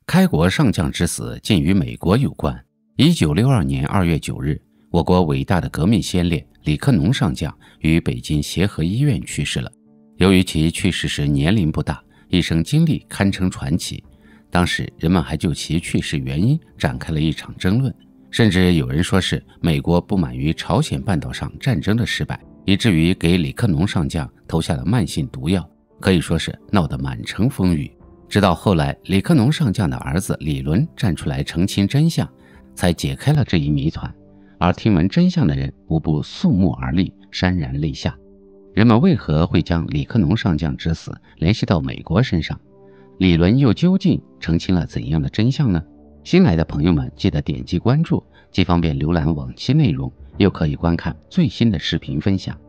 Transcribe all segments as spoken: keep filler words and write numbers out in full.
开国上将之死竟与美国有关。一九六二年二月九日，我国伟大的革命先烈李克农上将于北京协和医院去世了。由于其去世时年龄不大，一生经历堪称传奇。当时人们还就其去世原因展开了一场争论，甚至有人说是美国不满于朝鲜半岛上战争的失败，以至于给李克农上将投下了慢性毒药，可以说是闹得满城风雨。直到后来李克农上将的儿子李伦站出来澄清真相，才解开了这一谜团。而听闻真相的人无不肃穆而立，潸然泪下。人们为何会将李克农上将之死联系到美国身上？李伦又究竟澄清了怎样的真相呢？新来的朋友们记得点击关注，既方便浏览往期内容，又可以观看最新的视频分享。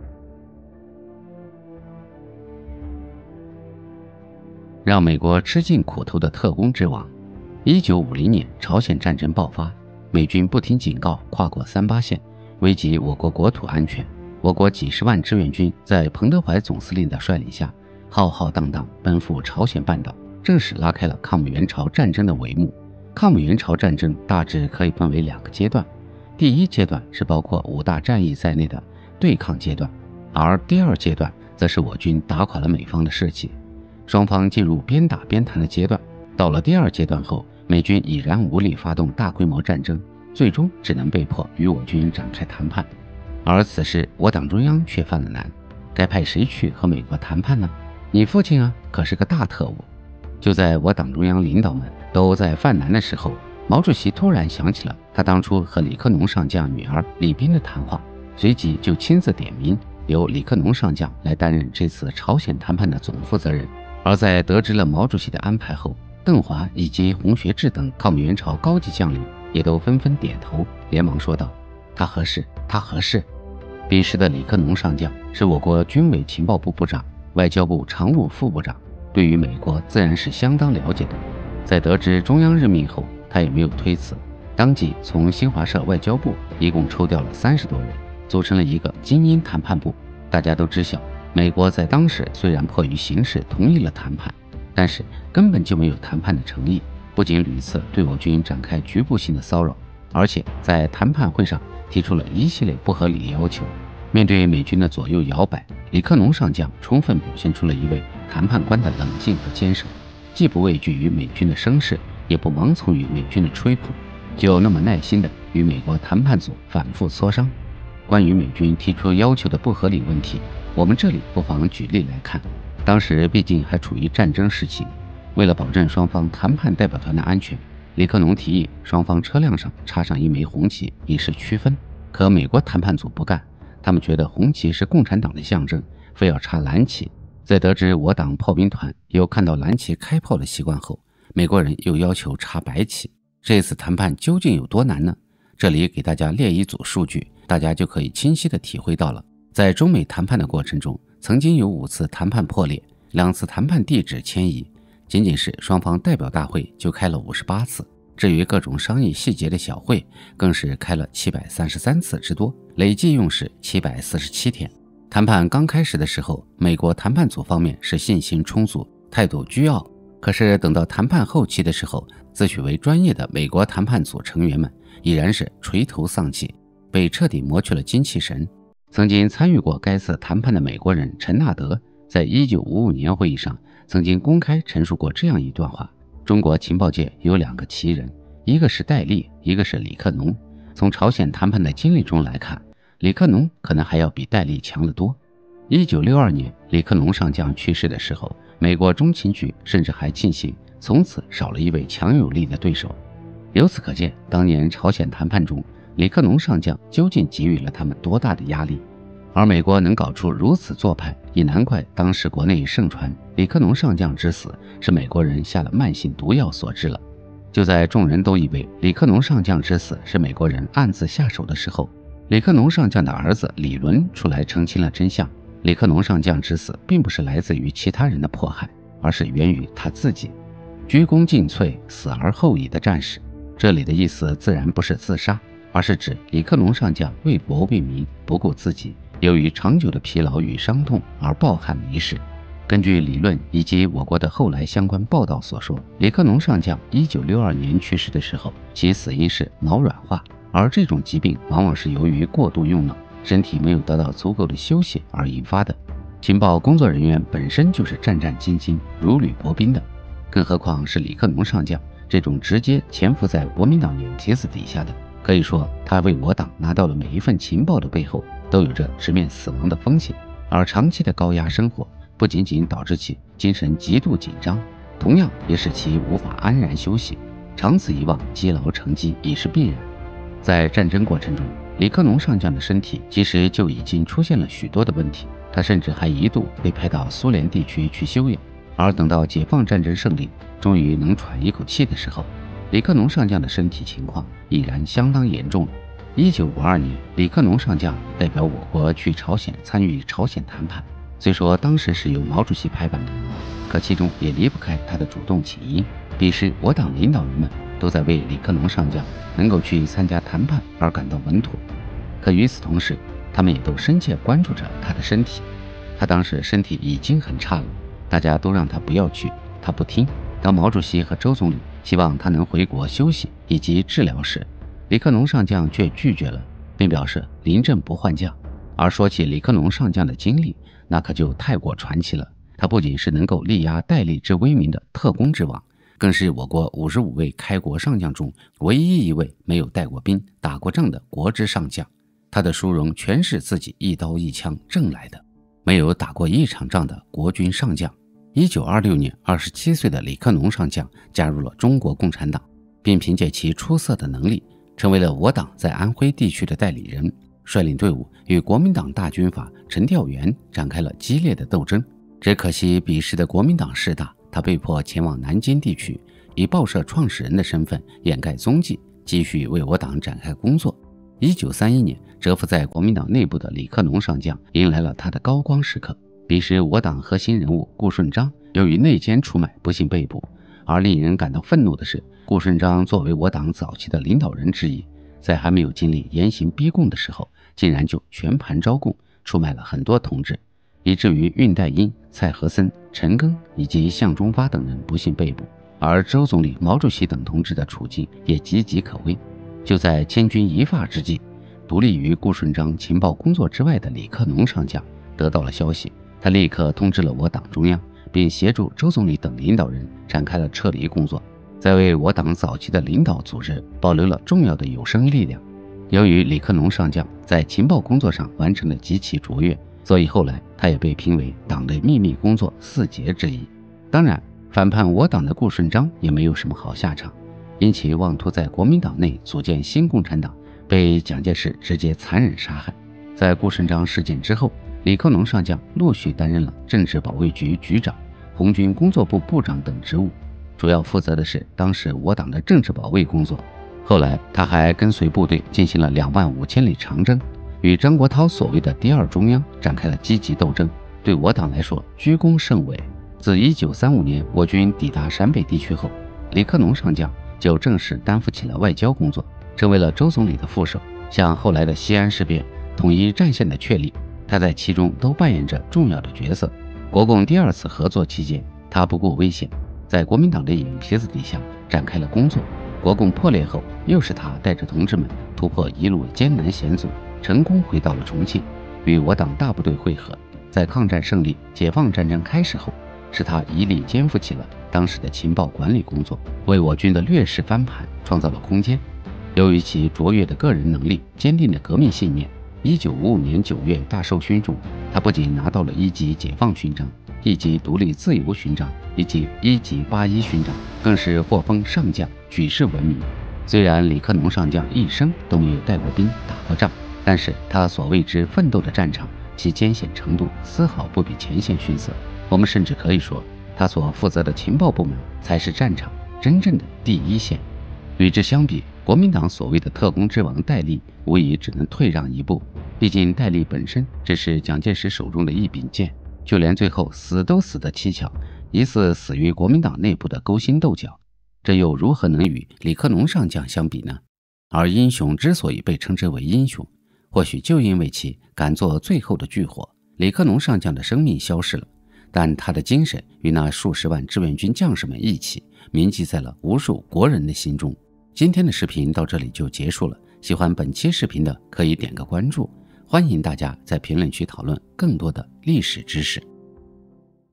让美国吃尽苦头的特工之王。一九五零年朝鲜战争爆发，美军不听警告跨过三八线，危及我国国土安全。我国几十万志愿军在彭德怀总司令的率领下，浩浩荡荡奔赴朝鲜半岛，正式拉开了抗美援朝战争的帷幕。抗美援朝战争大致可以分为两个阶段，第一阶段是包括五大战役在内的对抗阶段，而第二阶段则是我军打垮了美方的士气，双方进入边打边谈的阶段。到了第二阶段后，美军已然无力发动大规模战争，最终只能被迫与我军展开谈判。而此时我党中央却犯了难，该派谁去和美国谈判呢？你父亲啊，可是个大特务。就在我党中央领导们都在犯难的时候，毛主席突然想起了他当初和李克农上将女儿李斌的谈话，随即就亲自点名由李克农上将来担任这次朝鲜谈判的总负责人。而在得知了毛主席的安排后，邓华以及洪学智等抗美援朝高级将领也都纷纷点头，连忙说道：他合适，他合适。彼时的李克农上将是我国军委情报部部长、外交部常务副部长，对于美国自然是相当了解的。在得知中央任命后，他也没有推辞，当即从新华社外交部一共抽调了三十多人，组成了一个精英谈判部。大家都知晓，美国在当时虽然迫于形势同意了谈判，但是根本就没有谈判的诚意，不仅屡次对我军展开局部性的骚扰，而且在谈判会上提出了一系列不合理要求。面对美军的左右摇摆，李克农上将充分表现出了一位谈判官的冷静和坚守，既不畏惧于美军的声势，也不盲从于美军的吹捧，就那么耐心地与美国谈判组反复磋商。关于美军提出要求的不合理问题，我们这里不妨举例来看。当时毕竟还处于战争时期，为了保证双方谈判代表团的安全，李克农提议双方车辆上插上一枚红旗以示区分。可美国谈判组不干，他们觉得红旗是共产党的象征，非要插蓝旗。在得知我党炮兵团有看到蓝旗开炮的习惯后，美国人又要求插白旗。这次谈判究竟有多难呢？这里给大家列一组数据，大家就可以清晰地体会到了。在中美谈判的过程中，曾经有五次谈判破裂，两次谈判地址迁移，仅仅是双方代表大会就开了五十八次。至于各种商议细节的小会，更是开了七百三十三次之多，累计用时七百四十七天。谈判刚开始的时候，美国谈判组方面是信心充足，态度倨傲。可是等到谈判后期的时候，自诩为专业的美国谈判组成员们已然是垂头丧气，被彻底磨去了精气神。曾经参与过该次谈判的美国人陈纳德，在一九五五年会议上曾经公开陈述过这样一段话：中国情报界有两个奇人，一个是戴笠，一个是李克农。从朝鲜谈判的经历中来看，李克农可能还要比戴笠强得多。一九六二年李克农上将去世的时候，美国中情局甚至还庆幸从此少了一位强有力的对手。由此可见，当年朝鲜谈判中，李克农上将究竟给予了他们多大的压力。而美国能搞出如此做派，也难怪当时国内盛传李克农上将之死是美国人下了慢性毒药所致了。就在众人都以为李克农上将之死是美国人暗自下手的时候，李克农上将的儿子李伦出来澄清了真相。李克农上将之死并不是来自于其他人的迫害，而是源于他自己。鞠躬尽瘁，死而后已的战士，这里的意思自然不是自杀，而是指李克农上将为国为民不顾自己，由于长久的疲劳与伤痛而抱憾离世。 根据理论以及我国的后来相关报道所说，李克农上将一九六二年去世的时候，其死因是脑软化，而这种疾病往往是由于过度用脑，身体没有得到足够的休息而引发的。情报工作人员本身就是战战兢兢、如履薄冰的，更何况是李克农上将这种直接潜伏在国民党眼皮子底下的。可以说，他为我党拿到了每一份情报的背后，都有着直面死亡的风险。而长期的高压生活，不仅仅导致其精神极度紧张，同样也使其无法安然休息。长此以往，积劳成疾已是必然。在战争过程中，李克农上将的身体其实就已经出现了许多的问题，他甚至还一度被派到苏联地区去休养。而等到解放战争胜利，终于能喘一口气的时候，李克农上将的身体情况已然相当严重了。一九五二年，李克农上将代表我国去朝鲜参与朝鲜谈判，虽说当时是由毛主席拍板的，可其中也离不开他的主动请缨。彼时我党领导人们都在为李克农上将能够去参加谈判而感到稳妥，可与此同时，他们也都深切关注着他的身体。他当时身体已经很差了，大家都让他不要去，他不听。当毛主席和周总理希望他能回国休息以及治疗时，李克农上将却拒绝了，并表示临阵不换将。而说起李克农上将的经历，那可就太过传奇了。他不仅是能够力压戴笠之威名的特工之王，更是我国五十五位开国上将中唯一一位没有带过兵、打过仗的国之上将。他的殊荣全是自己一刀一枪挣来的，没有打过一场仗的国军上将。一九二六年，二十七岁的李克农上将加入了中国共产党，并凭借其出色的能力，成为了我党在安徽地区的代理人，率领队伍与国民党大军阀陈调元展开了激烈的斗争。只可惜彼时的国民党势大，他被迫前往南京地区，以报社创始人的身份掩盖踪迹，继续为我党展开工作。一九三一年，蛰伏在国民党内部的李克农上将迎来了他的高光时刻。彼时我党核心人物顾顺章由于内奸出卖不幸被捕，而令人感到愤怒的是，顾顺章作为我党早期的领导人之一，在还没有经历严刑逼供的时候，竟然就全盘招供，出卖了很多同志，以至于恽代英、蔡和森、陈赓以及向忠发等人不幸被捕，而周总理、毛主席等同志的处境也岌岌可危。就在千钧一发之际，独立于顾顺章情报工作之外的李克农上将得到了消息，他立刻通知了我党中央，并协助周总理等领导人展开了撤离工作，在为我党早期的领导组织保留了重要的有生力量。由于李克农上将在情报工作上完成了极其卓越，所以后来他也被评为党的秘密工作四杰之一。当然，反叛我党的顾顺章也没有什么好下场，因其妄图在国民党内组建新共产党，被蒋介石直接残忍杀害。在顾顺章事件之后，李克农上将陆续担任了政治保卫局局长、红军工作部部长等职务，主要负责的是当时我党的政治保卫工作。后来他还跟随部队进行了两万五千里长征，与张国焘所谓的第二中央展开了积极斗争，对我党来说居功甚伟。自一九三五年我军抵达陕北地区后，李克农上将就正式担负起了外交工作，成为了周总理的副手。像后来的西安事变、统一战线的确立，他在其中都扮演着重要的角色。国共第二次合作期间，他不顾危险，在国民党的眼皮子底下展开了工作。国共破裂后，又是他带着同志们突破一路艰难险阻，成功回到了重庆，与我党大部队会合。在抗战胜利、解放战争开始后，是他一力肩负起了当时的情报管理工作，为我军的劣势翻盘创造了空间。由于其卓越的个人能力、坚定的革命信念，一九五五年九月大授勋中，他不仅拿到了一级解放勋章、一级独立自由勋章以及一级八一勋章，更是获封上将，举世闻名。虽然李克农上将一生都没有带过兵、打过仗，但是他所为之奋斗的战场，其艰险程度丝毫不比前线逊色。我们甚至可以说，他所负责的情报部门才是战场真正的第一线。与之相比，国民党所谓的特工之王戴笠无疑只能退让一步，毕竟戴笠本身只是蒋介石手中的一柄剑，就连最后死都死得蹊跷，疑似死于国民党内部的勾心斗角，这又如何能与李克农上将相比呢？而英雄之所以被称之为英雄，或许就因为其敢做最后的炬火。李克农上将的生命消逝了， 但他的精神与那数十万志愿军将士们一起铭记在了无数国人的心中。今天的视频到这里就结束了，喜欢本期视频的可以点个关注，欢迎大家在评论区讨论更多的历史知识。